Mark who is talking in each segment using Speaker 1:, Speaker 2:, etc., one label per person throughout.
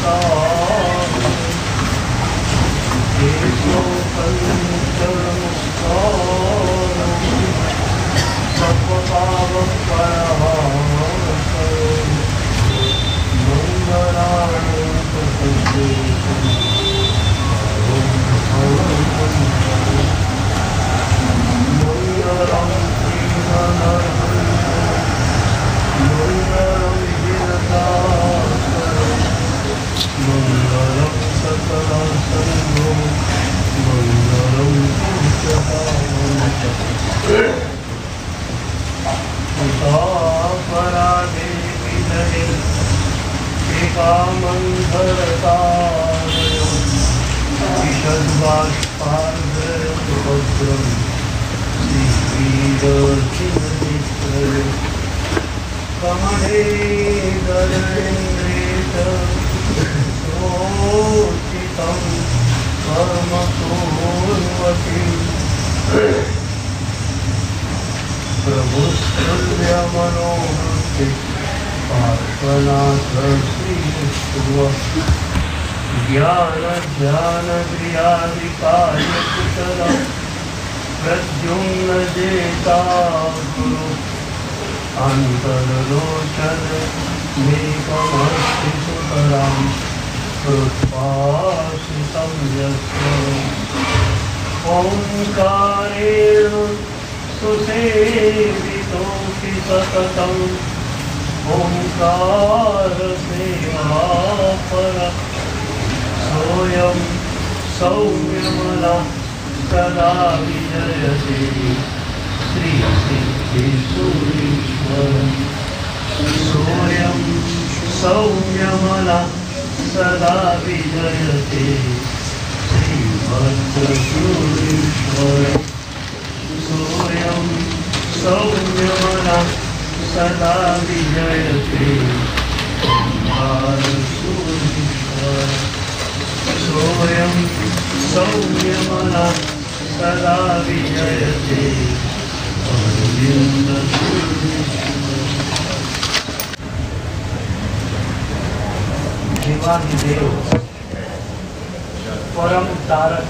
Speaker 1: परम तारक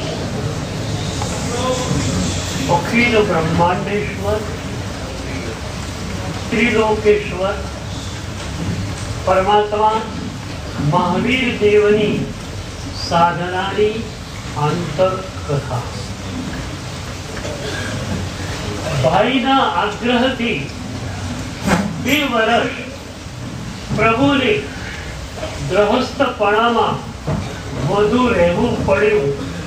Speaker 1: अखिल ब्रह्मांडेश्वर त्रिलोकेश्वर परमात्मा महावीर देवनी साधनानी आंतर कथा भाईना आग्रह थी 2 વર્ષ પ્રભુને ગ્રહસ્થપણામાં વધુ રહેવું પડ્યું।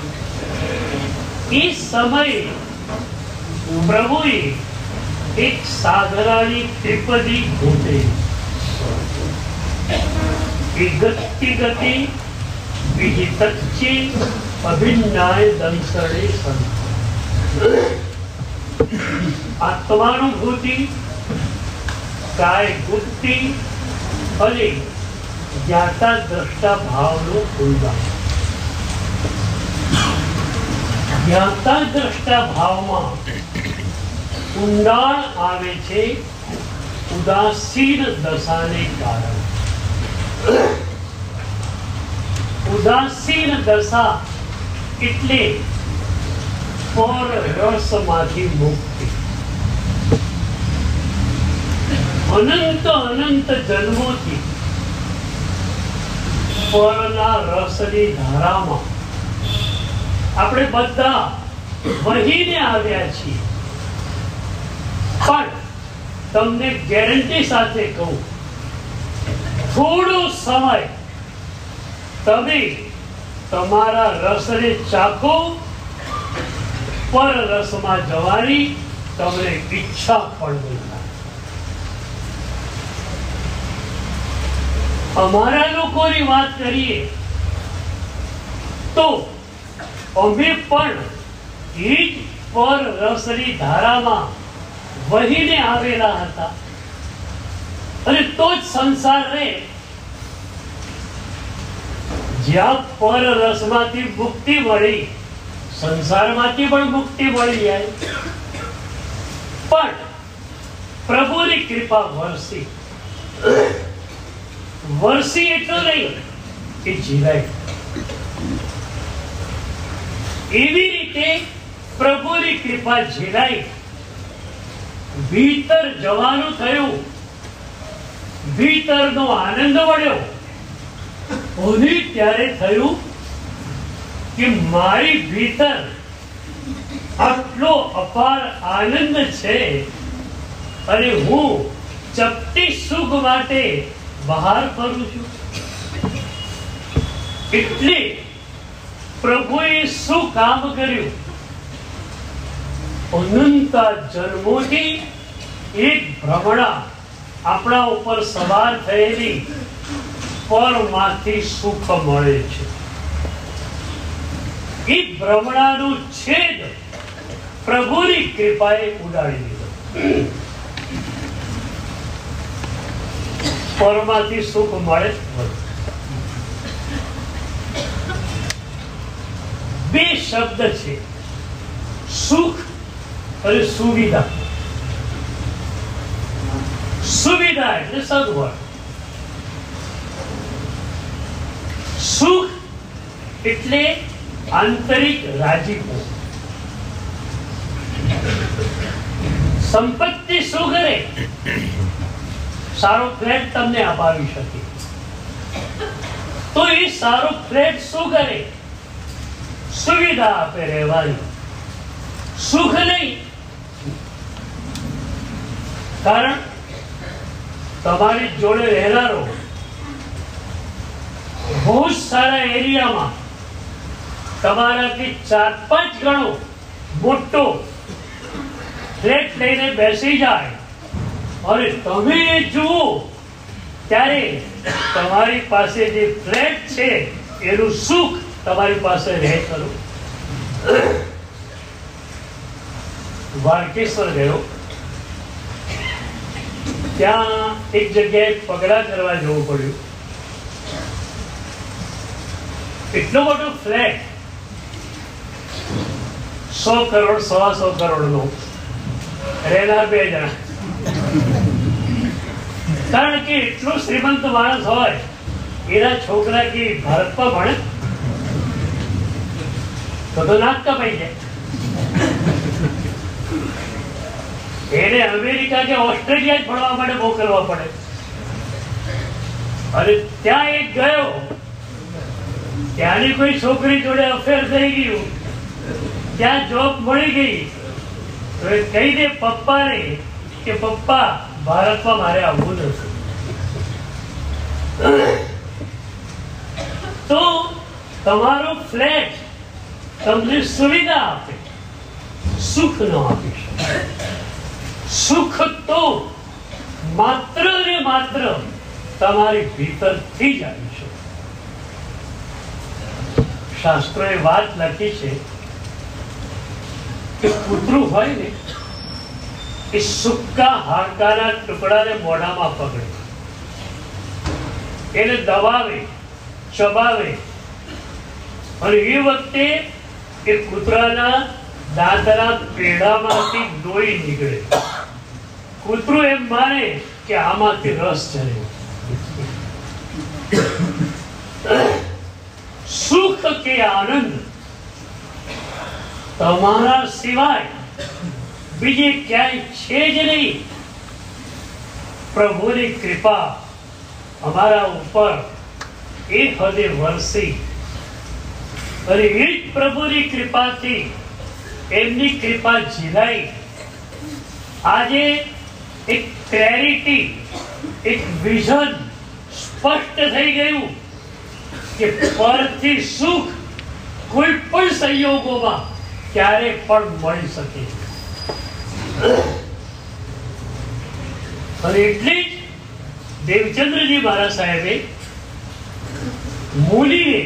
Speaker 1: એ સમયે પ્રભુએ એક સાધનાની ત્રિપદી ગોતે। ગતિ ગતિ બીજી તચ્ચે અભિન્નાય દંસળે સંત। આત્માનુભૂતિ काय गुप्ति અને જ્ઞાતા દ્રષ્ટા ભાવનો ઉલ્લાસ। જ્ઞાતા દ્રષ્ટા ભાવમાં ઊંડાણ આવે છે ઉદાસીન દશાને કારણે। ઉદાસીન દશા એટલે પર રસમાંથી મુક્તિ। अनंत अनंत जन्मों थी परना रसनी धारामां आपणे बधा वहीने आव्या छीए। पण तमने गेरंटी साथे कहूं थोड़ो समय तमे तमारा रसने चाखो पर रसमां जवानी तमने इच्छा पण नहीं। अमारा लोकोनी बात करिए तो अमे पण ईज पर रसनी धारामां वहीने आवेला हता अने तो ज संसार रे ज्यां पर रसमांथी मुक्ति मळी संसारमांथी पण मुक्ति मळी जाय। पण प्रभुनी कृपा वरसी वरसी एटलो नहीं એ જીવાય. એવી રીતે પ્રભુની કૃપા ઝીલાઈ ભીતર જવાનું થયું, ભીતરનો આનંદ મળ્યો. અને ત્યારે થયું કે મારી ભીતર આટલો અપાર આનંદ છે અને હું ચપટી સુખ માટે બહાર ફરું છું. એટલે પ્રભુએ શું કામ કર્યું? અનંત જન્મોથી એક ભ્રમણા આપણા ઉપર સવાર થયેલી પરમાંથી સુખ મળે છે. એ ભ્રમણાનું છેદ પ્રભુની કૃપાએ ઉડાડી દીધો. પરમાંથી સુખ મળે. બે શબ્દ છે, સુખ અને સુવિધા. સુવિધા એટલે સગવડ, સુખ એટલે આંતરિક રાજીપો. સંપત્તિ શું કરે? સારો ફ્લેટ તમને અપાવી શકે, તો એ સારો ફ્લેટ શું કરે? સુવિધા આપે રહેવાની, સુખ નહીં. કારણ તમારી જોડે રહેનારો બહુ સારા એરિયામાં તમારાથી 4-5 ગણો મોટો ફ્લેટ લઈને બેસી જાય અને તમે જુઓ ત્યારે તમારી પાસે જે ફ્લેટ છે એનું સુખ તમારી પાસે રહે ખરું. વારકેશ્વર ગયો, ત્યાં એક જગ્યાએ પગલા કરવા જવું પડ્યું. એટલો મોટો ફ્લેટ, 100 કરોડ 125 કરોડ નો, રહેનાર 2 જણા. કારણ કે એટલો શ્રીમંત માણસ હોય, એના છોકરા કે ભારતમાં ભણે તો નાક કપાઈ જાય. એને અમેરિકા કે ઓસ્ટ્રેલિયા જ ભણવા માટે મોકલવા પડે. અને ત્યાં એક ગયો, ત્યાંની કોઈ છોકરી જોડે અફેર થઈ ગયું, ત્યાં જોબ મળી ગઈ, તો એ કહી દે પપ્પાને કે પપ્પા ભારતમાં મારે આવવું નથી. તો તમારો ફ્લેટ તમને સુવિધા આપે, સુખ ન આપી શકે. સુખ તો માત્ર ને માત્ર તમારી ભીતરથી જ આવી છે. શાસ્ત્રોએ વાત લખી છે કે કૂતરું હોય ને એ સૂકા હાડકાના ટુકડાને મોઢામાં પકડે, એને દબાવે, ચબાવે, અને એ વખતે એ કૂતરાના દાંતના પેડામાંથી લોહી નીકળે. કૂતરું એમ માને કે આમાંથી રસ ચડે. સુખ કે આનંદ તમારા સિવાય બીજે ક્યાંય છે જ નહીં. પ્રભુની કૃપા અમારા ઉપર એ હદે વરસી, અને એ જ પ્રભુની કૃપાથી એમની કૃપા ઝીલાઈ આજે એક ક્લેરિટી, એક વિઝન સ્પષ્ટ થઈ ગયું કે પરથી સુખ કોઈ પણ સંયોગોમાં ક્યારે પણ મળી શકે. અને એટલે જ દેવચંદ્રજી મહારાજ સાહેબે મૂલીએ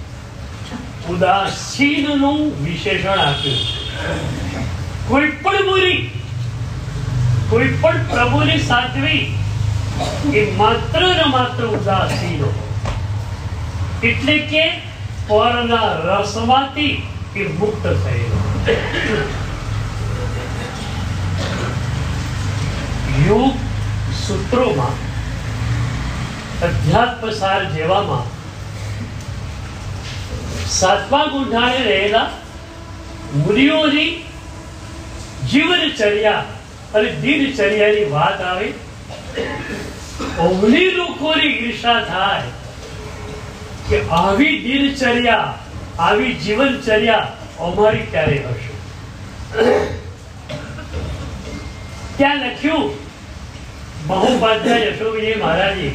Speaker 1: ઉદાસીનનું વિશેષણ આપ્યું. કોઈ પણ મૂલી, કોઈ પણ પ્રભુની સાધવી એ માત્ર ને માત્ર ઉદાસીનો, એટલે કે પરના રસમાંથી એ મુક્ત થયેલો. યોગ સૂત્રોમાં અધ્યાત્મ સાર જેવામાં સાતમા ગુંઠાણે રહેલા મુનિઓની જીવનચર્યા અને દિનચર્યાની વાત આવે, અવળી લોકોની ઈર્ષા થાય કે આવી દિનચર્યા, આવી જીવનચર્યા અમારી ક્યારે હશે. ત્યાં લખ્યું મહોપાધ્યાય યશોવિજય મહારાજે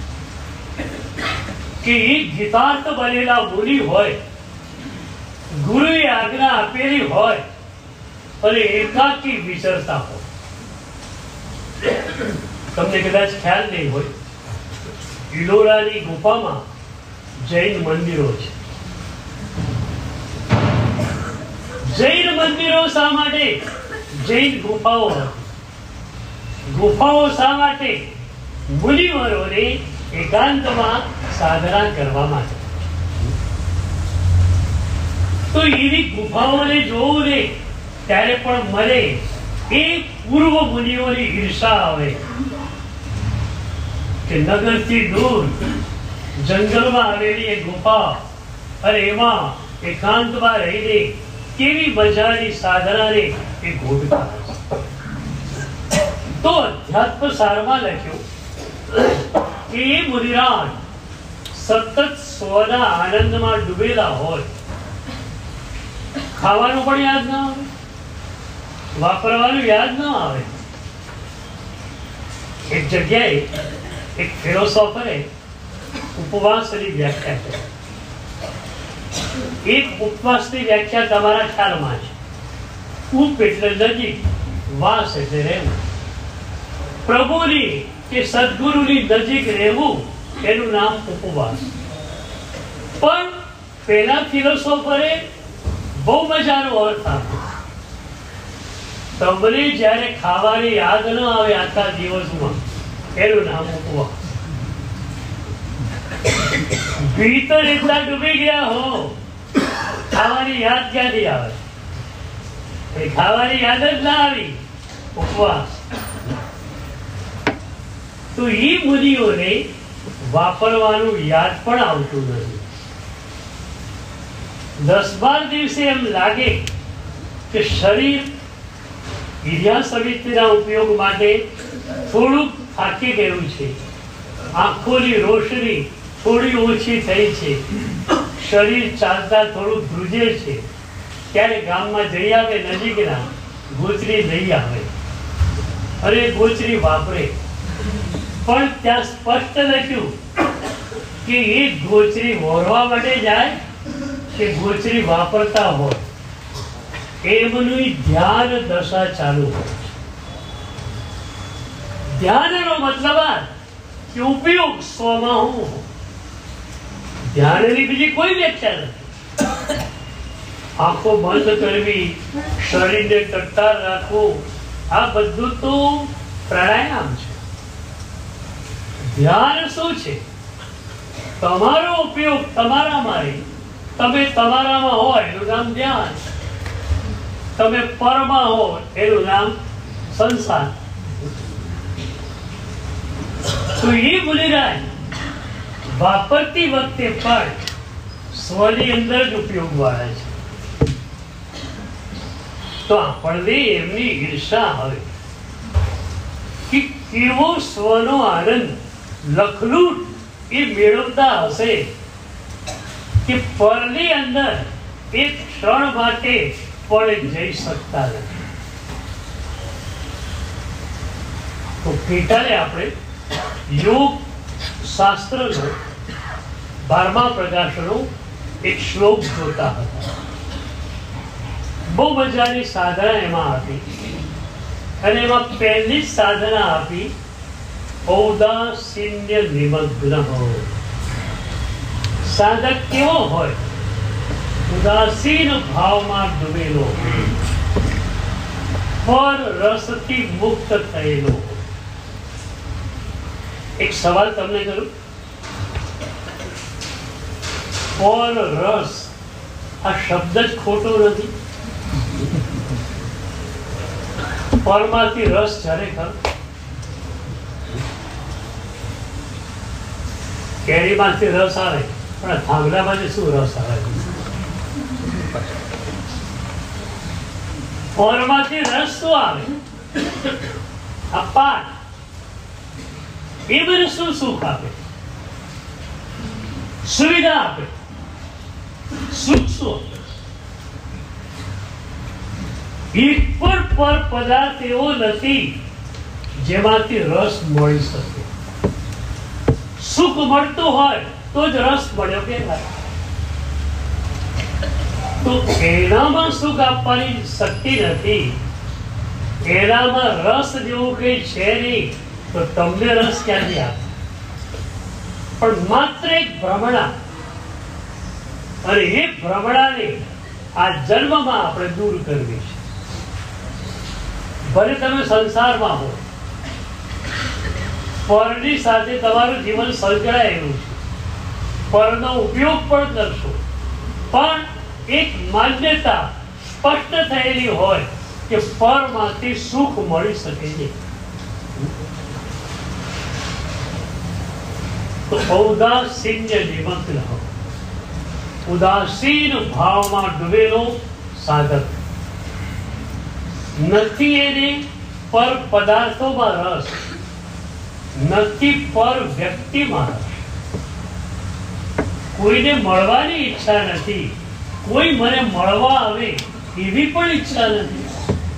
Speaker 1: કે એ ગીતાર્થ બનેલા મુનિ હોય, ગુરુએ આજ્ઞા આપેલી હોય અને એકાકી વિચરતા હોય. તમને કદાચ ખ્યાલ નહીં હોય, ઇલોરાની ગુફામાં જૈન મંદિરો છે. જૈન મંદિરો શા માટે? જૈન ગુફાઓ હતી. ગુફાઓ શા માટે? મુનિવરોને એકાંતમાં સાધના કરવા માટે. તો એવી ગુફાઓને જોવું ને ત્યારે પણ મને એ પૂર્વ મુનિઓની ઈર્ષા આવે કે નગરથી દૂર જંગલમાં આવેલી એ ગુફા અને એમાં એકાંતમાં રહીને કેવી મજાની સાધનાને એ ગોઠતા. તો અધ્યાત્મ સારમાં લખ્યું કે એ મુનિરાજ સતત સ્વના આનંદમાં ડૂબેલા હોય, ખાવાનું પણ યાદ ના આવે, વાપરવાનું યાદ ના આવે. એક જગ્યાએ એક ફિલોસોફરે ઉપવાસની વ્યાખ્યા કરી. એક ઉપવાસની વ્યાખ્યા તમારા ખ્યાલમાં છે. ઉપ એટલે નજીક, વાસ એટલે રહેવું. પ્રભુની કે સદગુરુની નજીક રહેવું એનું નામ ઉપવાસ. પણ પેલા ફિલોસોફરે બહુ મજાનો અર્થ આપ્યો. તમને જયારે ખાવાની યાદ ન આવે આખા દિવસમાં, એનું નામ ઉપવાસ. ભીતર એટલા ડૂબી ગયા હો, ખાવાની યાદ ક્યાંથી આવે? ખાવાની યાદ જ ના આવી, ઉપવાસ. તો એ મુનિઓને વાપરવાનું યાદ પણ આવતું નથી. 10-12 દિવસે એમ લાગે કે શરીર ઈર્યા સમિતિના ઉપયોગ માટે થોડુંક થાકી ગયું છે, આંખોની રોશની થોડી ઓછી થઈ છે, શરીર ચાલતા થોડું ધ્રુજે છે, ત્યારે ગામમાં જઈ આવે નજીકના ગોચરી લઈ આવે અને ગોચરી વાપરે. પણ ત્યાં સ્પષ્ટ લખ્યું કે એ ગોચરી વોરવા માટે જાય કે ગોચરી વાપરતા હોય, એમનું ધ્યાન દશા ચાલુ હોય. ધ્યાનનો મતલબ કે ઉપયોગ સ્વમાં હું. ધ્યાનની બીજી કોઈ વ્યાખ્યા નથી. આંખો બંધ કરવી, શરીરને ટટ્ટાર રાખવું, આ બધું તો પ્રાણાયામ છે. ધ્યાન શું છે? તમારો ઉપયોગ તમારામાં, તમે તમારામાં હોય એનું નામ ધ્યાન, તમે પરમાં હો એનું નામ સંસાર. તો એ મુનિરાજ વાપરતી વખતે પણ સ્વની અંદર જ ઉપયોગ વાળા છે. તો આપણને એમની ઈર્ષા આવે કે કેવો સ્વનો આનંદ લખલૂટ એ મેળવતા હશે કે પરની અંદર એક ક્ષણ માટે પણ જઈ શકતા નથી. તો ગઈકાલે આપણે યોગ શાસ્ત્રનો 12મા પ્રકાશનો એક શ્લોક જોતા હતા. બહુ મજાની સાધના એમાં આપી અને એમાં પહેલી જ સાધના આપી ઔદાસીન્ય નિમગ્ન. સાધક કેવો હોય? ઉદાસીન ભાવમાં ડૂબેલો, પર રસથી મુક્ત થયેલો. એક સવાલ તમને કરું, પર રસ આ શબ્દ જ ખોટો નથી? પરમાંથી રસ જ્યારે ખરો, કેરીમાંથી રસ આવે પણ થાંભલામાંથી શું રસ આવે? પોરમાંથી રસ શું આવે? અપાર. એ બધું શું સુખ આપે? સુવિધા આપે. સુખ શું આપે? એક પણ પર પદાર્થ એવો નથી જેમાંથી રસ મળી શકે. સુખ મળતું હોય તો જ રસ મળ્યો કહેવાય. તો એનામાં સુખ આપવાની શક્તિ નથી, એનામાં રસ જેવું કઈ છે નહીં, તો તમને રસ ક્યાંથી આપે? પણ માત્ર એક ભ્રમણા, અને એ ભ્રમણાને આ જન્મમાં આપણે દૂર કરવી છે. ભલે તમે સંસારમાં હો, પરની સાથે તમારું જીવન સંકળાયેલું છે, પરનો ઉપયોગ પણ કરશો, પણ એક માન્યતા સ્પષ્ટ થયેલી હોય કે પરમાંથી સુખ મળી શકે છે. તો ઔદાસીન્ય નિમગ્ન, ઉદાસીન ભાવમાં ડૂબેલો સાધક નથી. એને પર પદાર્થોમાં રસ નથી, પર વ્યક્તિમાં રસ. કોઈને મળવાની ઈચ્છા નથી, કોઈ મને મળવા આવે એવી પણ ઈચ્છા નથી.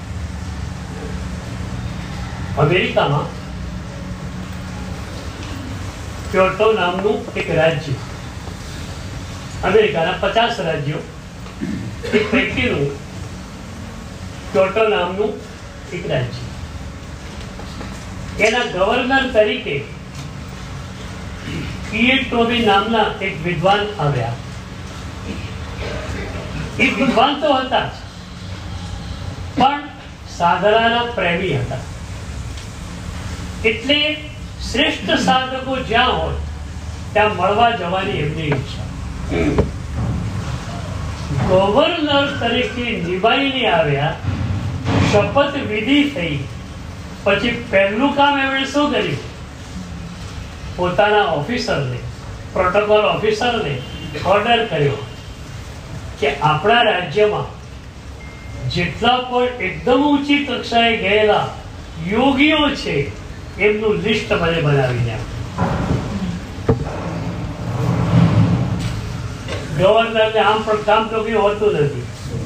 Speaker 1: અમેરિકામાં ક્યોટો નામનું એક રાજ્ય, અમેરિકાના 50 રાજ્યો એક પૈકીનું ક્યોટો નામનું એક રાજ્ય. એના ગવર્નર તરીકે કિયોટોમી નામના એક વિદ્વાન આવ્યા. એ વિદ્વાન તો હતા જ, પણ સાધનાના પ્રેમી હતા. એટલે શ્રેષ્ઠ સાધકો જ્યાં હોય ત્યાં મળવા જવાની એમની ઈચ્છા. ગવર્નર તરીકે નિભાઈને આવ્યા, શપથ વિધિ થઈ. પછી પહેલું કામ એમણે શું કર્યું? પોતાના ઓફિસરને, પ્રોટોકોલ ઓફિસરને ઓર્ડર કર્યો કે આપણા રાજ્યમાં જેટલા પણ એકદમ ઊંચી કક્ષાએ ગયેલા યોગીઓ છે એમનું લિસ્ટ મને બનાવીને આપો. ગવર્નરને આમ પણ કામ તો કઈ હોતું નથી,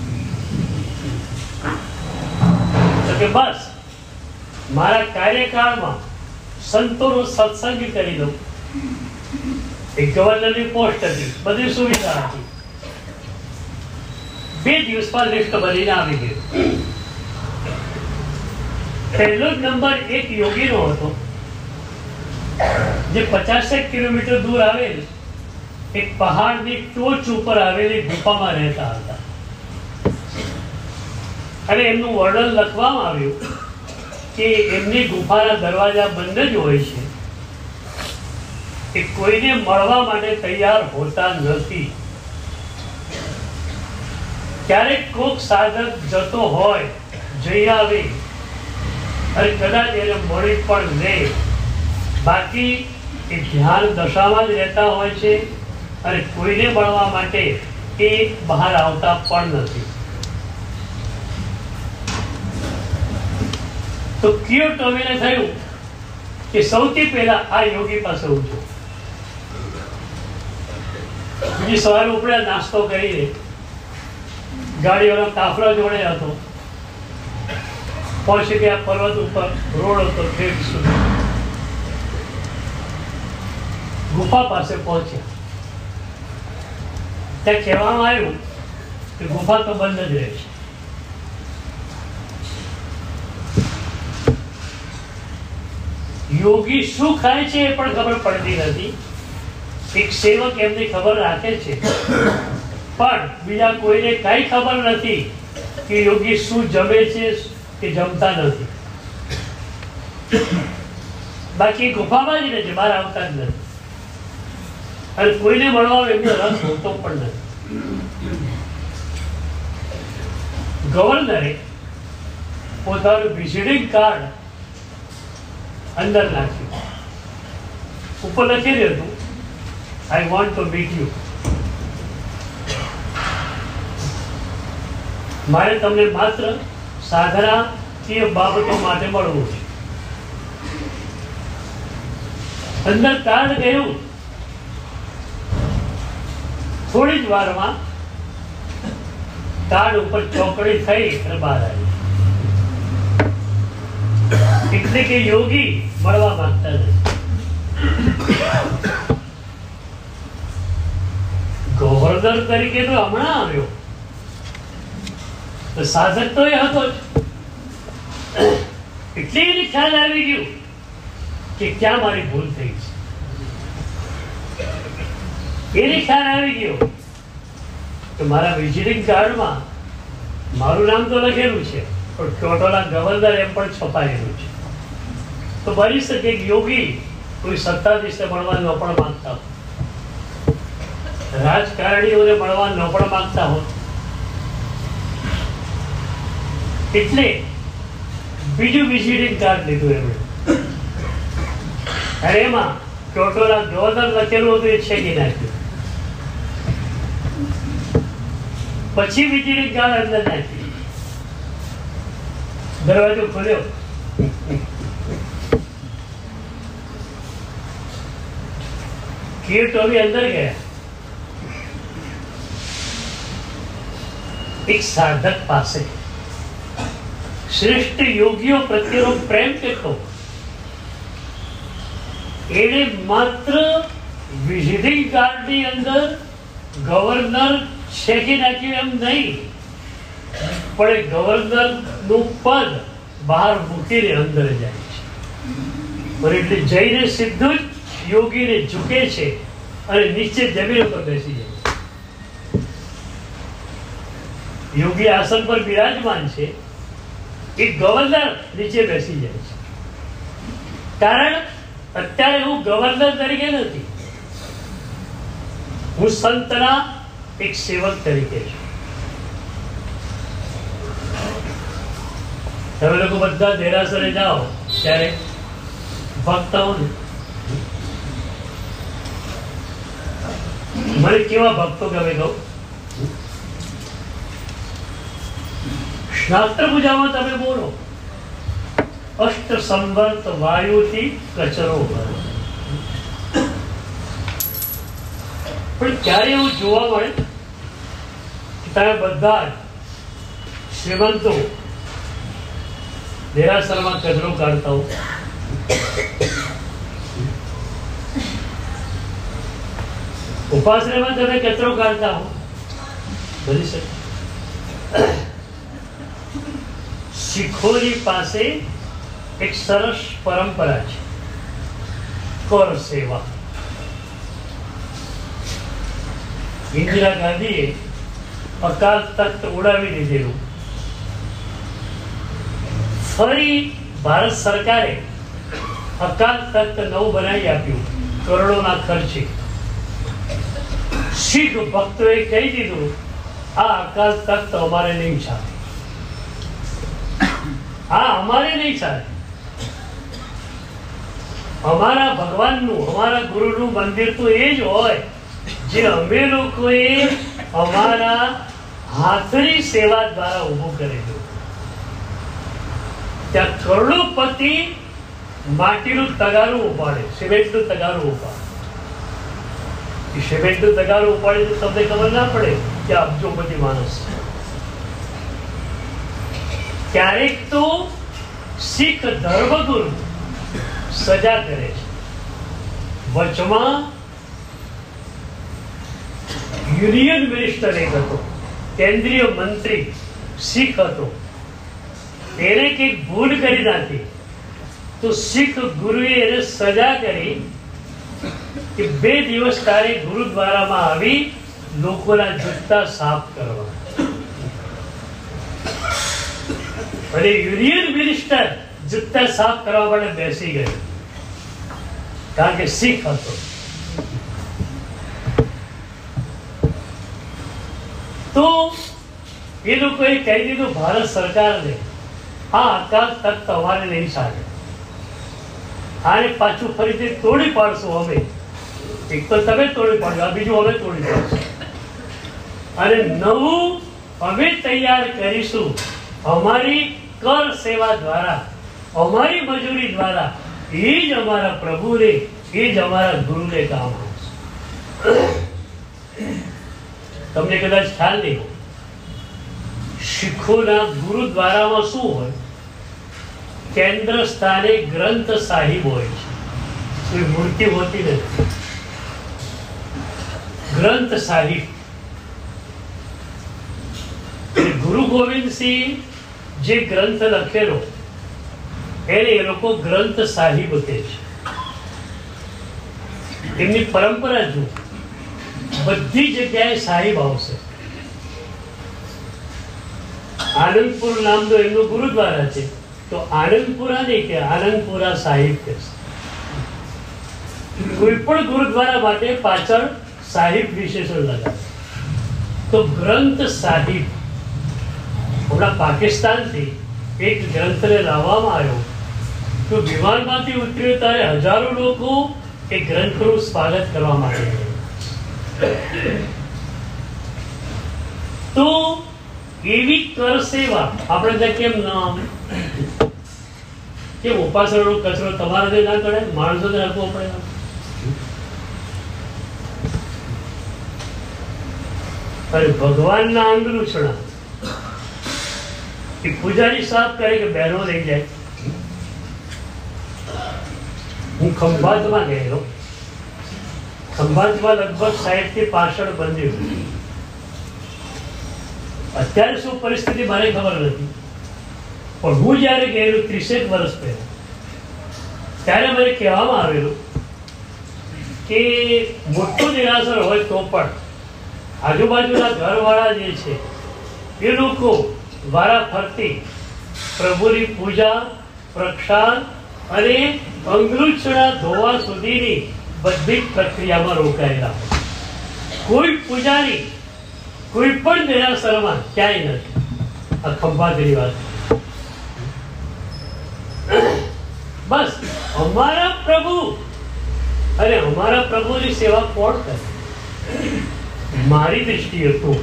Speaker 1: તો કે બસ મારા કાર્યકાળમાં સંતોનો સત્સંગ કરી દઉં. એક ગવર્નરની પોસ્ટ હતી, બધી સુવિધા હતી. 2 દિવસમાં લિસ્ટ બનીને આવી ગયું. પહેલો જ નંબર એક યોગીનો હતો, જે 50 કિલોમીટર દૂર આવેલ એક પહાડની ટોચ ઉપર આવેલી ગુફામાં રહેતા હતા. અને એમનું વર્ણન લખવામાં આવ્યું કે એમની ગુફાના દરવાજા બંધ જ હોય છે, એ કોઈને મળવા માટે તૈયાર હોતા નથી. ક્યારેક કોક સાધક જતો હોય, જઈ આવે, અને કદાચ એને મળી પણ લે, બાકી એ ધ્યાન દશામાં જ રહેતા હોય છે, અને કોઈને મળવા માટે એ બહાર આવતા પણ નથી. તો કિયોટોમીને થયું કે સૌથી પહેલા આ યોગી પાસે ઉઠો. બીજી સવારે ઉપડ્યા, નાસ્તો કરીને ગાડીવાળો કાફલો જોડે હતો, પહોંચી ગયા પર્વત ઉપર. રોડ હતો ઠેઠ સુધી. ગુફા પાસે પહોંચ્યા. ત્યાં કહેવામાં આવ્યું કે ગુફા તો બંધ જ રહે છે. યોગી શું ખાય છે એ પણ ખબર પડતી નથી. એક સેવક એમની ખબર રાખે છે, પણ બીજા કોઈને કઈ ખબર નથી કે યોગી શું જમે છે કે જમતા નથી. બાકી ગુફામાં જ રહે છે, બહાર આવતા જ નથી. અને કોઈને મળવા એમનો રસ હોતો પણ નથી. ગવર્નરે પોતાનું વિઝિટિંગ કાર્ડ અંદર નાખ્યું. ઉપર લખેલું હતું, I want to meet you. મારે તમને માત્ર સાધનાકીય બાબતો માટે મળવું છે. અંદર કાર્ડ ગયું, થોડી જ વારમાં કાર્ડ ઉપર ચોકડી થઈ અને બહાર આવી. એટલે કે યોગી મળવા માંગતા નથી. ગવર્નર તરીકે તો હમણાં આવ્યો, સાધક તો એ હતો જ. એટલે એને ખ્યાલ આવી ગયું કે ક્યાં મારી ભૂલ થઈ છે. એને ખ્યાલ આવી ગયો કે મારા વિઝિટિંગ કાર્ડમાં મારું નામ તો લખેલું છે, પણ ચોટોલા ગવર્નર એમ પણ છપાયેલું છે. તો બની શકે કે યોગી કોઈ સત્તાધીશને મળવા ન પણ માંગતા હોય, રાજકારણીઓને મળવા ન પણ માંગતા હોય. એટલે બીજું વિઝિટિંગ કાર્ડ લીધું એમણે, અને એમાં ચોટોલા ગવર્નર લખેલું હતું, એ છેકી નાખ્યું. પછી વિઝિટિંગ કાર્ડ અંદર નાખ્યું, દરવાજો ખોલ્યો, ટોવી અંદર ગયા. એક સાધક પાસે શ્રેષ્ઠ યોગીઓ પ્રત્યેનો પ્રેમ કેટલો! એને માત્ર વિઝિટિંગ કાર્ડની અંદર ગવર્નર છેકી નાખ્યું એમ નહીં, પણ એ ગવર્નર નું પદ બહાર મૂકીને અંદર જાય છે. એટલે જઈને સીધું જ યોગીને ઝૂકે છે અને નીચે જમીન ઉપર બેસી જાય છે. યોગી આસન પર બિરાજમાન છે, એ ગવર્નર નીચે બેસી જાય છે. કારણ અત્યારે હું ગવર્નર તરીકે નથી, હું સંતના એક સેવક તરીકે છું. તમે લોકો બધા દેરાસરે જાઓ ત્યારે ભક્તોને, મને કેવા ભક્તો ગમે કહું? શાસ્ત્ર પૂજામાં તમે બોલો, અષ્ટ સંવર્ત વાયુથી કચરો ભરો, પણ ક્યારે એવું જોવા મળે કે તમે બધા શ્રીમંતો દેરાસરમાં કચરો કાઢતા હો? ઉપાશ્રયમાં તમે કચરો કાઢતા હો? બની શકે. શીખોની પાસે એક સરસ પરંપરા છે, કર સેવા. ઇન્દિરા ગાંધીએ અકાલ તખ્ત ઉડાવી દીધેલું, ફરી ભારત સરકારે અકાલ તખ્ત નવું બનાવી આપ્યું કરોડોના ખર્ચે. શીખ ભક્તોએ કહી દીધું, આ અકાલ તખ્ત અમારે નહીં ચાલે, આ અમારે નહીં ચાલે. અમારા ભગવાનનું, અમારા ગુરુનું મંદિર તો એ જ હોય જે અમે લોકોએ અમારા હાથની સેવા દ્વારા ઊભું કરેલું. ત્યાં કરોડોપતિ માટીનું તગારું ઉપાડે, સિમેન્ટનું તગારું ઉપાડે. સિમેન્ટનું તગારું ઉપાડે તો તમને ખબર ના પડે કે અબજોપતિ માણસ. ક્યારેક તો શીખ ધર્મગુરુ સજા કરે છે. વચમાં યુનિયન મિનિસ્ટર એક હતો, કેન્દ્રીય મંત્રી શીખ હતો, એને કંઈક ભૂલ કરી નાખી તો શીખ ગુરુએ એને સજા કરી કે 2 દિવસ તારે ગુરુદ્વારામાં આવી લોકોના જૂતા સાફ કરવા. અને યુનિયન મિનિસ્ટર જૂતા સાફ કરવા માટે બેસી ગયો, કારણ કે શીખ હતો. તો એ લોકોએ કહી દીધું ભારત સરકારને, આ અકાલ તખ્ત અમારે નહીં ચાલે, આને પાછું ફરીથી તોડી પાડશું અમે. એક તો તમે તોડી પાડજો, આ બીજું અમે તોડી પાડશું, અને નવું અમે તૈયાર કરીશું અમારી કર સેવા દ્વારા, અમારી મજૂરી દ્વારા, એ જ અમારા પ્રભુને, એ જ અમારા ગુરુને કામ આવશે. તમને કદાચ ખ્યાલ નહીં હોય, શીખોના ગુરુદ્વારામાં શું હોય? કેન્દ્ર સ્થાને ગ્રંથ સાહિબ હોય છે, કોઈ મૂર્તિ હોતી નથી. ગ્રંથ સાહિબ, ગુરુ ગોવિંદસિંહ જે ગ્રંથ લખેલો એને એ લોકો ગ્રંથ સાહિબ કહે છે. એમની પરંપરા જો બધી જગ્યાએ સાહિબ આવશે. આનંદપુર નામનો એમનો ગુરુદ્વારા છે, તો આનંદપુરા નહીં કે આનંદપુરા સાહિબ કે. કોઈ પણ ગુરુદ્વારા માટે પાછળ સાહિબ વિશેષણ લગાવે. તો ગ્રંથ સાહિબ, હમણાં પાકિસ્તાનથી એક ગ્રંથને લાવવામાં આવ્યો, તો વિમાનમાંથી ઉતર્યો ત્યારે હજારો લોકો એ ગ્રંથનું સ્વાગત કરવા માટે. તો એવી કર સેવા આપણે ત્યાં કેમ ના, કેમ ઉપાસનાનો કચરો તમારે ના કરે, માણસોને રાખવો પડે? અરે ભગવાનના અંગનું છણા એ પૂજારી સાફ કરે કે બહેનો લઈ જાય. હું ખંભાતમાં ગયેલો. ખંભાતમાં લગભગ 60 થી 65 બંધીઓ. અત્યારે શું પરિસ્થિતિ મારે ખબર નથી, પણ હું જયારે ગયેલો 30 વર્ષ પહેલા, ત્યારે મને કહેવામાં આવેલું કે મોટું નિરાશર હોય તો પણ આજુબાજુના ઘરવાળા જે છે એ લોકો વારા ફરતી પ્રભુની પૂજા, પ્રક્ષાલ અને અંગલુચડા ધોવા સુધીની બધી પ્રક્રિયામાં રોકાયેલા. કોઈ પૂજારી કોઈ પણ દેરાસરમાં ક્યાંય નથી. આ ખંભાતની વાત. બસ અમારા પ્રભુ અને અમારા પ્રભુની સેવા કોણ કરે? મારી દ્રષ્ટિએ તો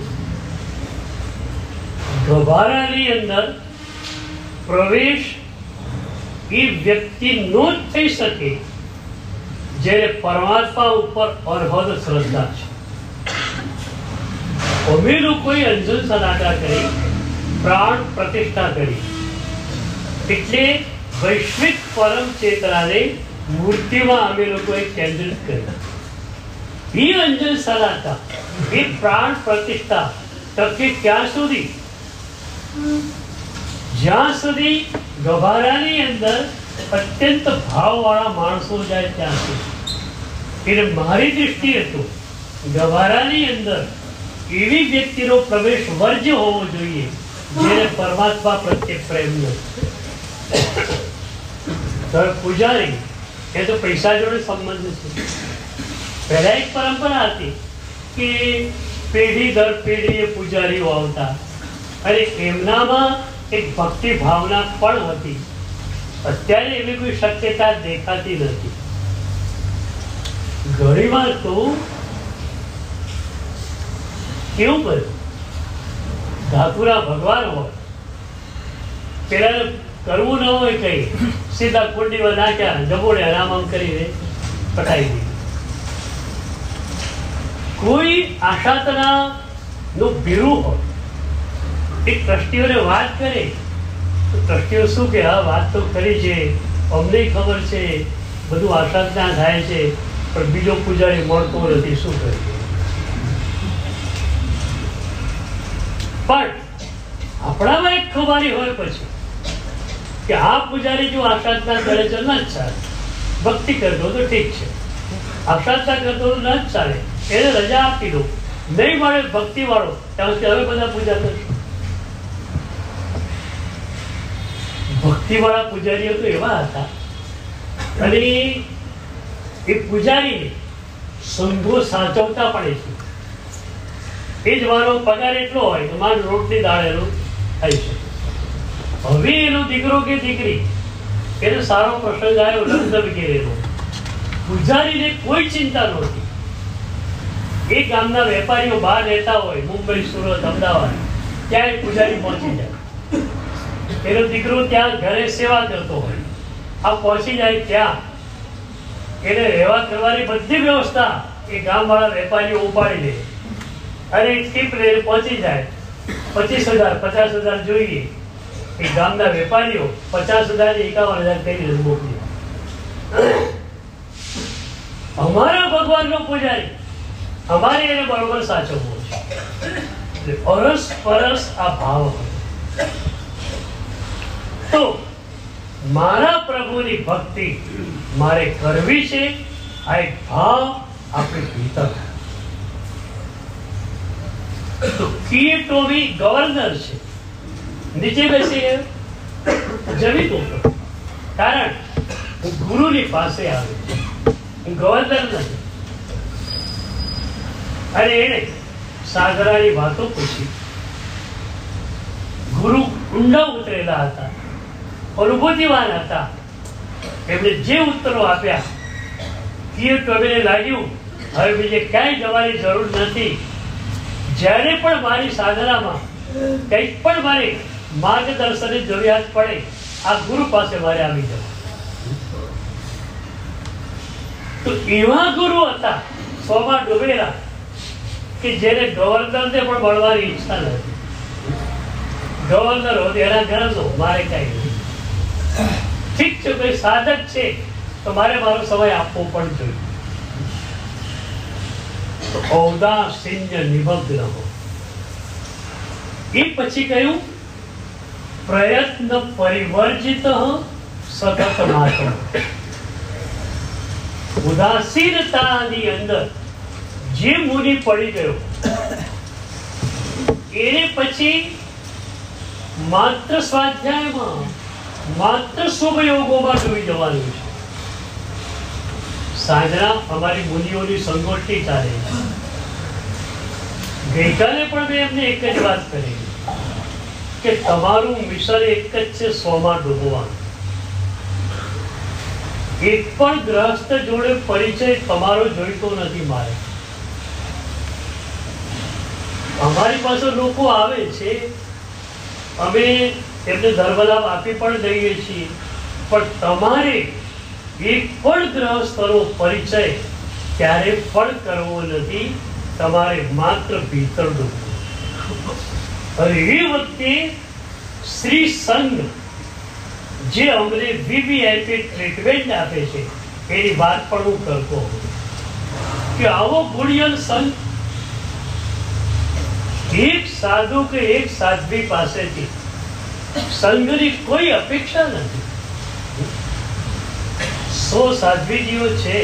Speaker 1: ગભારાની અંદર પ્રવેશ એ વ્યક્તિનો જ થઈ શકે જેને પરમાત્મા ઉપર અનહદ શ્રદ્ધા છે. અમે લોકોએ અંજન સદાકા કરી, પ્રાણ પ્રતિષ્ઠા કરી, એટલે વૈશ્વિક પરમ ચેતનાને મૂર્તિમાં અમે લોકોએ કેન્દ્રિત કરી. એ અંજન સદાકા, એ પ્રાણ પ્રતિષ્ઠા ટકે ક્યાં સુધી? જ્યાં સુધી ગભારાની અંદર અત્યંત ભાવવાળા માણસો જાય ત્યાં સુધી. એટલે મારી દ્રષ્ટિએ તો ગભારાની અંદર એવી વ્યક્તિનો પ્રવેશ વર્જ્ય હોવો જોઈએ જેને પરમાત્મા પ્રત્યે પ્રેમ નથી. પૂજારી એ તો પૈસા જોડે સંબંધ છે. પહેલા એક પરંપરા હતી કે પેઢી દર પેઢી એ પૂજારીઓ આવતા અને એમનામાં એક ભક્તિ ભાવના પણ હતી. અત્યારે એવી કોઈ શક્યતા દેખાતી નથી. ઘણીવાર તો કેવું કર્યું, ધાતુરા ભગવાન હોય, પેલા કરવું ન હોય કઈ, સીધા કુંડીમાં નાખ્યા, જબોડ્યા, રામ આમ કરીને પટાઈ દીધું. કોઈ આશાતના નું ભીરું હોય, એક ટ્રસ્ટીઓને વાત કરે તો ટ્રસ્ટીઓ શું કે હા વાત તો કરી છે, અમને ખબર છે, બધું આશાતના થાય છે, પણ બીજો પૂજારી મળતો નથી, શું કરે? પણ આપણામાં એક ખબરી હોય પછી કે આ પૂજારી જો આશાતના કરે છે ન જ ચાલે, ભક્તિ કરતો તો ઠીક છે, આશાતના કરતો ન જ ચાલે, એને રજા આપી દો, નહીં મળે ભક્તિ વાળો ત્યાં સુધી હવે બધા પૂજા કરશું. ભક્તિ વાળા પૂજારીઓ તો એવા હતા અને એ પૂજારીને સંઘો સાચવતા પડે છે. એ જ મારો પગાર એટલો હોય તો મારે રોટલી દાળ એનું થઈ શકે. હવે એનો દીકરો કે દીકરી એને સારો પ્રસંગ આવ્યો, લગ્ન વગેરેનો, પૂજારીને કોઈ ચિંતા નહોતી. એ ગામના વેપારીઓ બહાર રહેતા હોય, મુંબઈ, સુરત, અમદાવાદ, ત્યાં એ પૂજારી પહોંચી જાય. એનો દીકરો ત્યાં ઘરે સેવા કરતો હોય, આ પહોંચી જાય ત્યાં એને રહેવા કરવાની બધી વ્યવસ્થા એ ગામવાળા વેપારીઓ ઉપાડી લે અને ટીપ લઈને પહોંચી જાય. 25,000 50,000 જોઈએ એ ગામના વેપારીઓ 50,000 51,000 કરી મોકલી. અમારા ભગવાનનો પૂજારી, અમારે એને બરોબર સાચવવો છે. પરસ પરસ આ ભાવ. તો મારા પ્રભુની ભક્તિ મારે કરવી છે. આ એક ભાવ આપણે ભીતર. તો કિરીટોવી ગવર્નર છે, નીચે બેસી જમી તો, કારણ હું ગુરુની પાસે આવે, હું ગવર્નર નથી. અને એને સાગરાની વાતો પૂછી. ગુરુ ઊંડા ઉતરેલા હતા, અનુભૂતિવાન હતા. એમણે જે ઉત્તરો આપ્યા કિરીટોવીને લાગ્યું હવે બીજે ક્યાંય જવાની જરૂર નથી. જ્યારે પણ મારી સાધનામાં કંઈક પણ મારી માર્ગદર્શનની જરૂરિયાત પડે આ ગુરુ પાસે મારે આવી જવું. તો એવા ગુરુ હતા સ્વમાં ડૂબેલા કે જેને ગવર્નરને પણ મળવાની ઈચ્છા નથી. ગવર્નર હોતી એના ઘરનો મારે કઈ નથી. ઠીક છે, કોઈ સાધક છે તો મારે મારો સમય આપવો પણ જોઈએ. ઔદાસીન્ય નિમગ્ન હો. એ પછી કહ્યું પ્રયત્ન પરિવર્જિત સતત માત્ર. ઉદાસીનતાની અંદર જે મુનિ પડી ગયો એને પછી માત્ર સ્વાધ્યાયમાં માત્ર શુભ યોગોમાં ડૂબી જવાનું છે. સાંજના અમારી મુનિઓની સંગોષ્ઠી ચાલે. ગઈકાલે પણ મેં એમને એક જ વાત કરી કે તમારું મિશન એક જ છે, સ્વમાં ડૂબવાનું. એક પણ ગ્રહસ્થ જોડે પરિચય તમારો જોઈતો નથી મારે. અમારી પાસે લોકો આવે છે, અમે એમને ધર્મલાભ આપી પણ દઈએ છીએ, પણ તમારે એક પણ ગ્રહસ્થનો પરિચય ક્યારે પણ કરવો નથી. તમારે માત્ર ભીતર ડૂબવું. હવે એ વખતે શ્રી સંઘ જે અમને વીવીઆઈપી ટ્રીટમેન્ટ આપે છે એની વાત પણ હું કરતો હોઉં કે આવો ગુણિયલ સંઘ એક સાધુ કે એક સાધ્વી પાસેથી સંઘની કોઈ અપેક્ષા નથી. 100 સાધ્વીજીઓ છે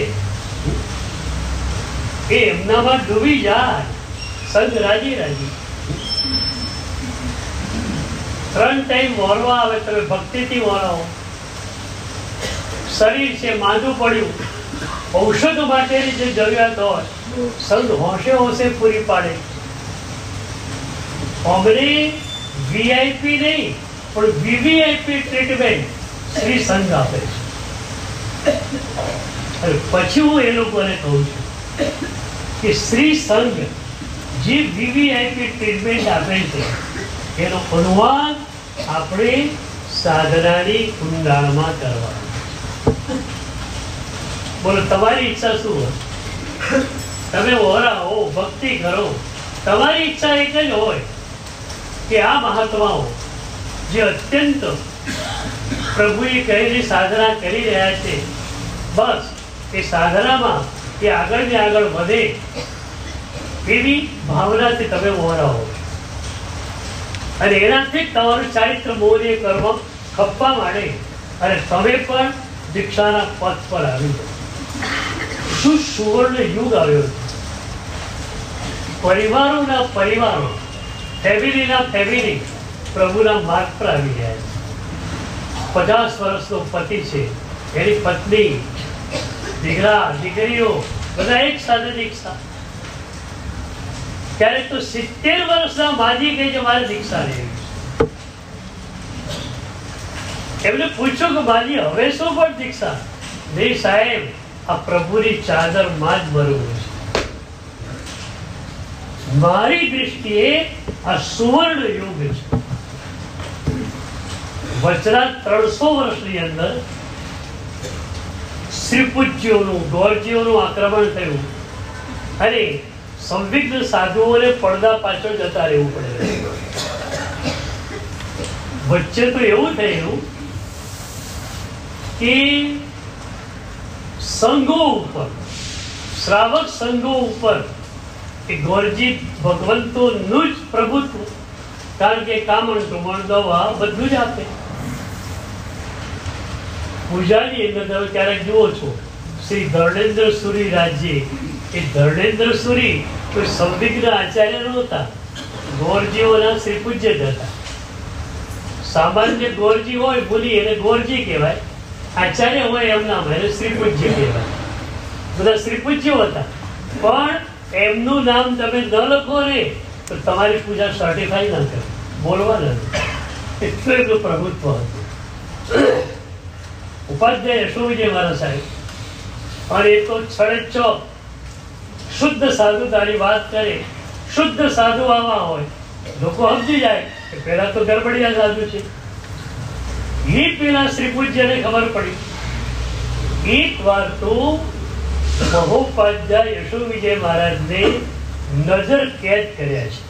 Speaker 1: એ એમનામાં ડૂબી જાય, સંઘ રાજી રાજી. 3 ટાઈમ વળવા આવે, તમે ભક્તિથી વળાવો. શરીર છે માંદું પડ્યું, ઔષધ માટેની જે જરૂરિયાત હોય સંઘ હોશે હોશે પૂરી પાડે. અમને વીઆઈપી નહીં પણ વીવીઆઈપી ટ્રીટમેન્ટ શ્રી સંઘ આપે છે. અને પછી હું એ લોકોને કહું છું કે શ્રી સંઘ જે વીવીઆઈપી ટ્રીટમેન્ટ આપે છે એનો અનુવાદ આપણે સાધનાની ઊંડાણમાં કરવાનો. બોલો તમારી ઈચ્છા શું હોય? તમે ઓરાઓ, ભક્તિ કરો, તમારી ઈચ્છા એક જ હોય કે આ મહાત્માઓ જે અત્યંત પ્રભુએ કહેલી સાધના કરી રહ્યા છે, બસ એ સાધનામાં એ આગળ ને આગળ વધે એવી ભાવનાથી તમે વહોરાવો. અને એનાથી તમારું ચારિત્ર મોહનીય કર્મ ખપવા માંડે અને તમે પણ દીક્ષાના પથ પર આવી જાઓ. શું સુવર્ણ યુગ આવ્યો છે. પરિવારોના પરિવારો, ફેમિલીના ફેમિલી પ્રભુના માર્ગ પર આવી રહ્યા છે. 50 વર્ષનો પતિ છે, એની પત્ની, દીકરા દીકરીઓ બધા એક સાથે દીક્ષા. ક્યારેક તો 70 વર્ષના માજી કહે છે મારે દીક્ષા લેવી. એમને પૂછો કે માજી હવે શું પણ દીક્ષા? નહીં સાહેબ, આ પ્રભુની ચાદરમાં જ મરવું છે. મારી દૃષ્ટિએ આ સુવર્ણ યુગ છે. વચના 300 વર્ષની અંદર શ્રી પૂજ્યોનું ગોરજીઓનું આક્રમણ થયું અને સંવિગ્ન સાધુઓને પડદા પાછળ જતા રહેવું પડે. વચ્ચે તો એવું થયેલું કે સંઘો ઉપર, શ્રાવક સંઘો ઉપર કે ગોરજી ભગવંતોનું જ પ્રભુત્વ, કારણ કે કામણ ટુમણ દવા બધું જ આપે. પૂજાની અંદર તમે ક્યારેક જુઓ છો શ્રી ધર્ણેન્દ્ર સુરી રાજ્ય, એ ધર્ણેન્દ્ર સુરી કોઈ સંવિગ્ન આચાર્ય નહોતા, ગોરજીઓના શ્રી પૂજ્ય જ હતા. સામાન્ય ગોરજી હોય બોલી એને ગોરજી કહેવાય, આચાર્ય હોય એમ નામ એને શ્રી પૂજ્ય કહેવાય. બધા શ્રી પૂજ્ય હતા, પણ એમનું નામ તમે ન લખો ને તો તમારી પૂજા સર્ટિફાઈ ના કરે, બોલવા નથી. એટલું એટલું પ્રભુત્વ હતું. ઉપાધ્યાય યશો વિજય મારા સાહેબ, અને એ તો છડે ચોક શુદ્ધ સાધુ તારી વાત કરે. શુદ્ધ સાધુ આવા હોય લોકો સમજી જાય કે પેલા તો ગરબડિયા સાધુ છે. એ પેલા શ્રી પૂજ્યને ખબર પડી. એક વાર તો મહોપાધ્યાય યશો વિજય મહારાજને નજર કેદ કર્યા છે,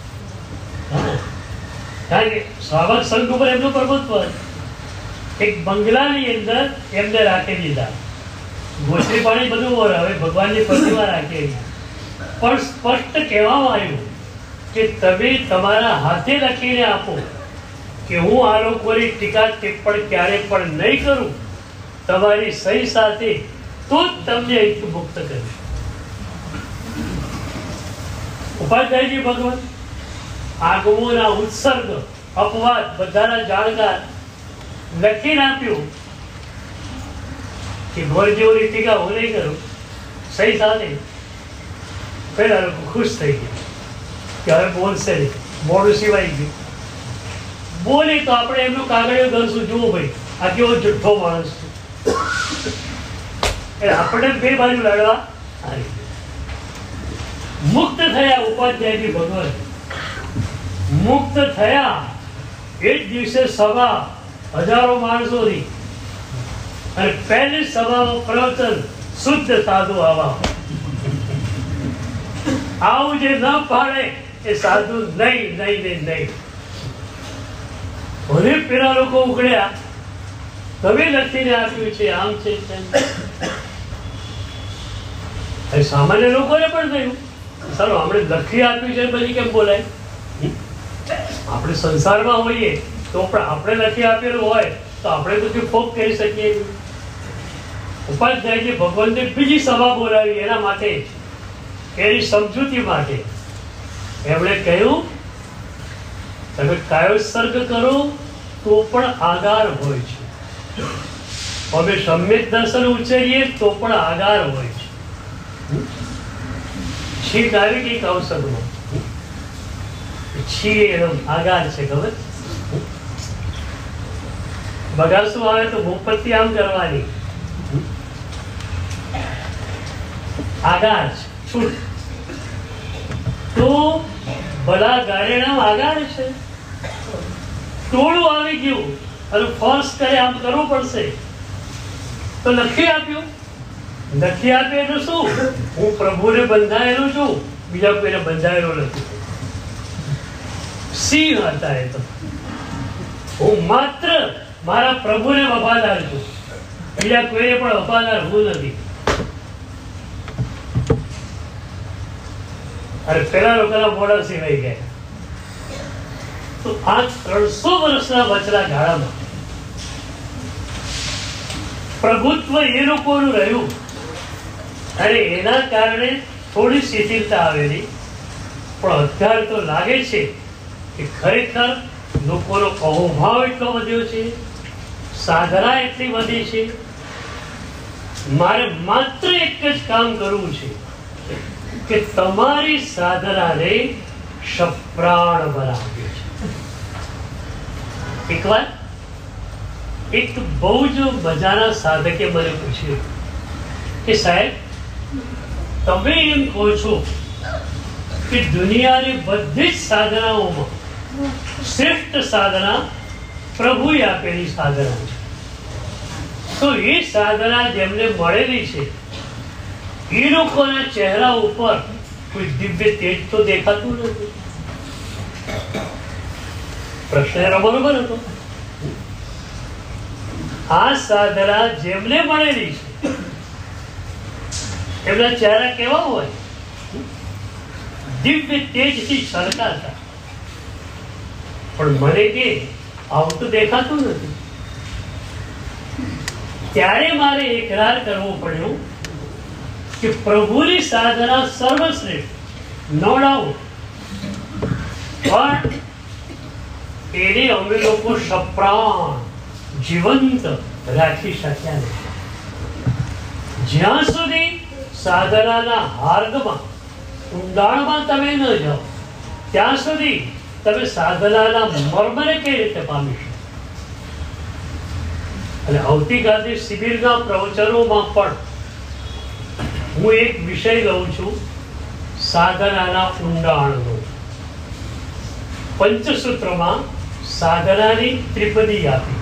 Speaker 1: કારણ કે શ્રાવક સંઘ ઉપર એમનું પ્રભુત્વ એક બંગલાની અંદર એમને રાખી દીધા. ગોશ્રી પાણી બધું હોય, હવે ભગવાનની પ્રતિમા રાખી, પણ સ્પષ્ટ કહેવામાં આવ્યું કે તમે તમારા હાથે લખીને આપો કે હું આ લોકોની ટીકા ટિપ્પણ ક્યારે પણ નહીં કરું, તમારી સહી સાથે તો જ તમને અહીંથી મુક્ત કરીશ. ઉપાધ્યાયજી ભગવાન આગમોના ઉત્સર્ગ અપવાદ બધાના જાણકાર લખીને આપ્યું કે ગોરજીઓની ટીકા હું નહીં કરું, સહી સાથે. પેલા લોકો ખુશ થઈ ગયા કે હવે બોલશે નહીં, મોડું સિવાય ગયું. બોલે તો આપણે એમનું કાગળિયો કરશું, જુઓ ભાઈ આ કેવો જુઠ્ઠો માણસ છે. આપણે બે બાજુ લડવા મુક્ત થયા. ઉપાધ્યાયજી ભગવાન મુક્ત થયા. એ જ દિવસે સભા હજારો માણસોની, અને પહેલી સભામાં પ્રવચન શુદ્ધ સાધુ આવા. આવું જે ન પાડે એ સાધુ નહીં નહીં નહીં નહીં. ભલે પેલા લોકો ઉકળ્યા, તમે લખીને આપ્યું છે આમ છે તેમ. સામાન્ય લોકોને પણ થયું સારું આપણે લખી આપ્યું છે પછી કેમ બોલાય. આપણે સંસારમાં હોઈએ તો પણ આપણે લખી આપેલું હોય તો આપણે તો ફોક કરી શકીએ. ઉપાધ્યાયજી ભગવાનને બીજી સભા બોલાવી એના માટે, એની સમજૂતી માટે. એમણે કહ્યું તમે કાયો સર્ગ કરો તો પણ આધાર હોય છે, અમે સમ્યક દર્શન ઉચ્ચરીએ તો પણ આધાર હોય છે. છીક આવી ગઈ કૌશલમાં, છી એનો આધાર છે. ખબર બગાસું આવે તો ભૂપતિ આમ કરવાની, આધાર છે. છૂટ તો ભલા ગારેણા આધાર છે. ટોળું આવી ગયું અને ફોર્સ કરે આમ કરવું પડશે તો લખી આપ્યું. લખી આપે એટલે શું? હું પ્રભુને બંધાયેલું છું, બીજા કોઈને બંધાયેલો નથી. સિંહ હતા એ તો. હું માત્ર મારા પ્રભુને વફાદાર છું, બીજા કોઈને પણ વફાદાર હું નથી. અરે પેલા લોકોના મોડા સિવાય ગયા. તો આ 300 વર્ષના વચના ગાળામાં પ્રભુત્વ એ લોકોનું રહ્યું, અને એના કારણે થોડી શિથિલતા આવેલી. પણ અત્યારે તો લાગે છે કે ખરેખર લોકોનો અહોભાવ એટલો વધ્યો છે, સાધના એટલી વધી છે. મારે માત્ર એક જ કામ કરવું છે કે તમારી સાધનાને સપ્રાણ બનાવ્યો છે. એક વાર એક બહુ જ મજાના સાધકે મને પૂછ્યું કે સાહેબ તમે એમ કહો છો કે દુનિયાની બધી જ સાધનાઓમાં શ્રેષ્ઠ સાધના પ્રભુએ આપેલી સાધના છે. તો એ સાધના જેમને મળેલી છે એ લોકોના ચહેરા ઉપર કોઈ દિવ્ય તેજ તો દેખાતું નથી. પ્રશ્ન એનો બરોબર હતો. આ સાધના જેમને મળેલી છે એમના ચહેરા કેવા હોય? દિવ્ય તેજથી છલકાતા. પણ મને કે આવું તો દેખાતું નથી. ત્યારે મારે એકરાર કરવો પડ્યો કે પ્રભુની સાધના સર્વશ્રેષ્ઠ, નો ડાઉટ, પણ એને અમે લોકો સપ્રાણ જીવંત રાખી શક્યા નથી. જ્યાં સુધી સાધનાના હાર્દમાં ઊંડાણમાં તમે ન જાઓ ત્યાં સુધી તમે સાધનાના મર્મને કઈ રીતે પામી શકો? અને આવતીકાલની શિબિરના પ્રવચનોમાં પણ હું એક વિષય લઉં છું, સાધનાના ઊંડાણનો. પંચસૂત્રમાં સાધનાની ત્રિપદી આપી: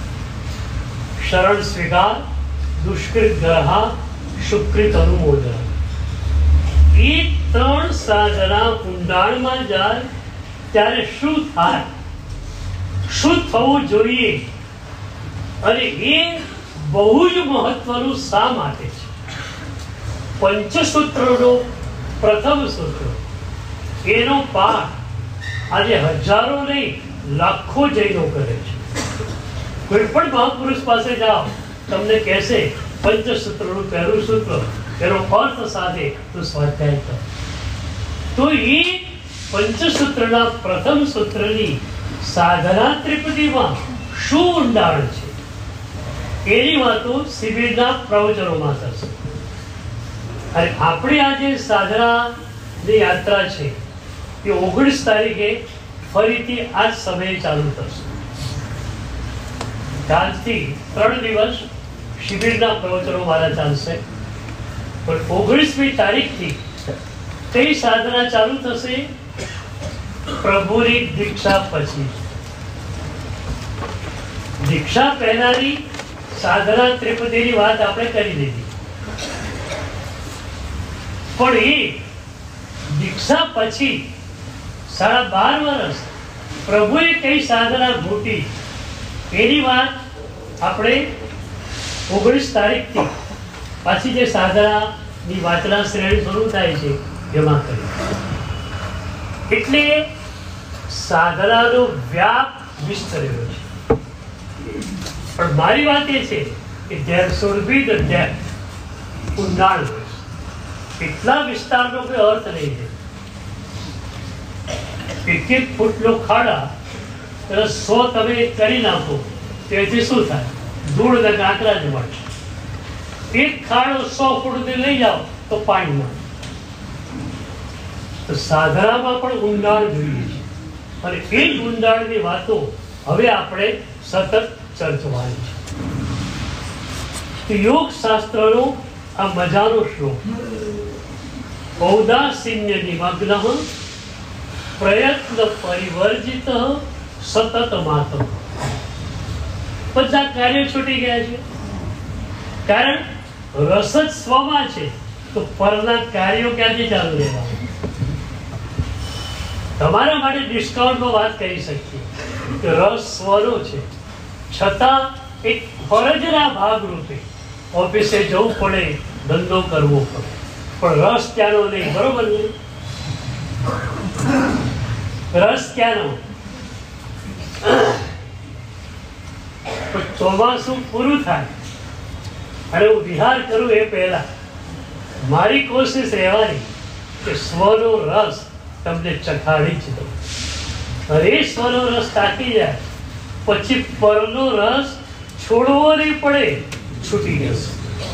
Speaker 1: શરણ સ્વીકાર, દુષ્કૃત ગ્રહા, સુકૃત અનુમોદન. એ ત્રણ સાધના ઊંડાણમાં જાય ત્યારે શું થાય, શું થવું જોઈએ, અને એ બહુ જ મહત્વનું શા માટે છે? પંચસૂત્રનો પ્રથમ સૂત્ર, એનો પાઠ આજે હજારો નહીં લાખો જૈનો કરે છે. કોઈ પણ મહાપુરુષ પાસે જાઓ તમને કહેશે પંચસૂત્રનું પહેલું સૂત્ર, એનો અર્થ સાથે તું સ્વાધ્યાય કર. તો એ પંચસૂત્રના પ્રથમ સૂત્રની સાધના ત્રિપદીમાં શું ઊંડાણ છે એની વાતો શિબિરના પ્રવચનોમાં થશે. અને આપણી આજે સાધનાની યાત્રા છે એ 19 તારીખે ફરીથી આ જ સમયે ચાલુ થશે. કાલથી 3 દિવસ શિબિરના પ્રવચનો મારા ચાલશે, પણ 19મી તારીખથી કઈ સાધના ચાલુ થશે? પ્રભુની દીક્ષા પછી. દીક્ષા પહેલાની સાધના ત્રિપદીની વાત આપણે કરી લીધી, પણ એ દીક્ષા પછી 12.5 વર્ષ પ્રભુએ કઈ સાધના ઘૂંટી એની વાત આપણે 19 તારીખથી પાછી જે સાધનાની વાચના શ્રેણી શરૂ થાય છે એમાં કરી. એટલે સાધનાનો વ્યાપ વિસ્તરેલો છે. પણ મારી વાત એ છે કે there should be the depth, ઊંડાણ. એટલા વિસ્તારનો કોઈ અર્થ નહીં છે. 1 ફૂટનો ખાડા 100 તમે કરી નાખો તેથી શું થાય? ધૂળ ને કાંકરા જ મળશે. એક ખાડો 100 ફૂટથી લઈ જાઓ તો પાણી મળે. તો સાધનામાં પણ ઊંડાણ જોઈએ છે, અને એ જ ઊંડાણની વાતો હવે આપણે સતત ચર્ચવાની છે. યોગ શાસ્ત્રનો આ મજાનો શ્લોક, ઔદાસીન્ય નિમગ્ન પ્રયત્ન પરિવર્જિત સતત માતમ. બધા કાર્યો છૂટી ગયા છે, કારણ રસ જ સ્વમાં છે, તો પરના કાર્યો ક્યાંથી ચાલુ રહેવા? તમારા માટે ડિસ્કાઉન્ટમાં વાત કરી શકીએ કે રસ સ્વનો છે, છતાં એક ફરજના ભાગરૂપે ઓફિસે જવું પડે, ધંધો કરવો પડે, પણ રસ ત્યાંનો નહીં. બરોબર ને? રસ ત્યાંનો. ચોમાસું પૂરું થાય અને હું વિહાર કરું એ પહેલા મારી કોશિશ રહેવાની કે સ્વનો રસ તમને ચખાડી જ દઉં. અને એ સ્વનો રસ તાકી જાય પછી પરનો રસ છોડવો નહીં પડે, છૂટી જશે.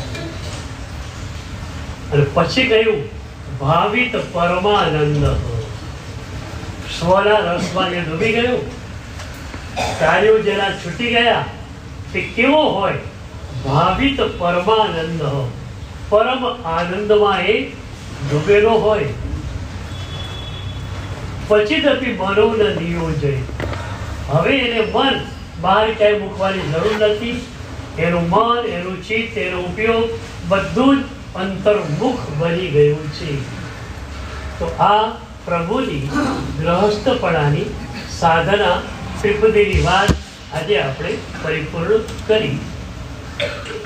Speaker 1: અને પછી કહ્યું ભાવિત પરમાનંદ. સ્વના રસમાં જે ડૂબી ગયું, કાર્યો જેના છૂટી ગયા, તે કેવો હોય? ભાવિત પરમાનંદ. પરમ આનંદમાં એ ડૂબેલો હોય. ક્વચિદપી મનો ન નિયોજય. હવે એને મન બહાર ક્યાંય મૂકવાની જરૂર નથી. એનું મન, એનું ચિત્ત, એનો ઉપયોગ બધું જ અંતર્મુખ બની ગયું છે. તો આ પ્રભુની ગ્રહસ્થપણાની સાધના ત્રિપદીની વાત આજે આપણે પરિપૂર્ણ કરી.